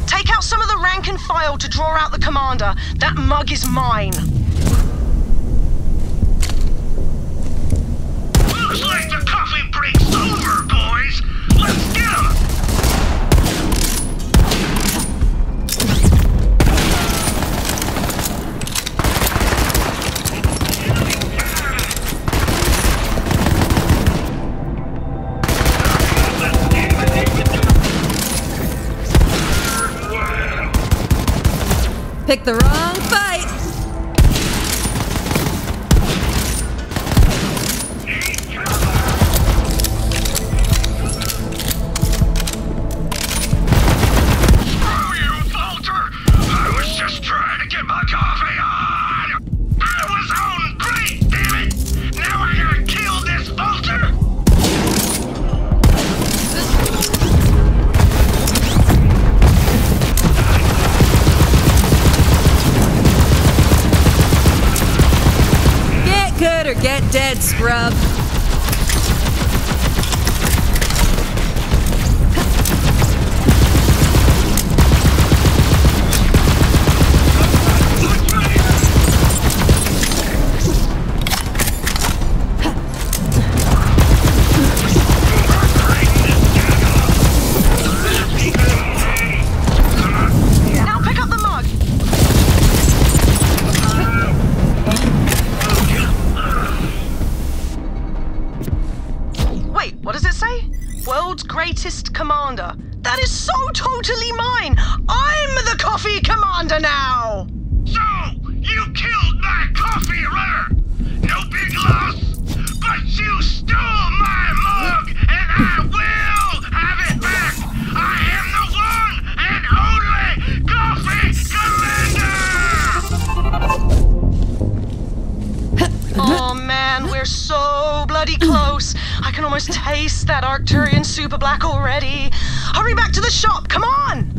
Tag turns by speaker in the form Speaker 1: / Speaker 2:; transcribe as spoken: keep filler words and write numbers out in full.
Speaker 1: Take out some of the rank and file to draw out the commander. That mug is mine.
Speaker 2: Looks like the coffee break's over, boys. Let's get 'em.
Speaker 3: Pick the wrong fight!
Speaker 2: Screw you, Walter! I was just trying to get my coffee on! I was on great, damn it! Now I gotta kill this Walter!
Speaker 3: Good or get dead, scrub.
Speaker 1: Now pick up the mug. Wait, what does it say? World's greatest commander. That is so totally mine! I'm the coffee commander now!
Speaker 2: So, you killed my coffee runner! No big loss, but you stole my mug, and I will have it back! I am the one and only coffee commander!
Speaker 1: Oh man, we're so bloody close. I can almost taste that Arcturian super black already. Hurry back to the shop, come on!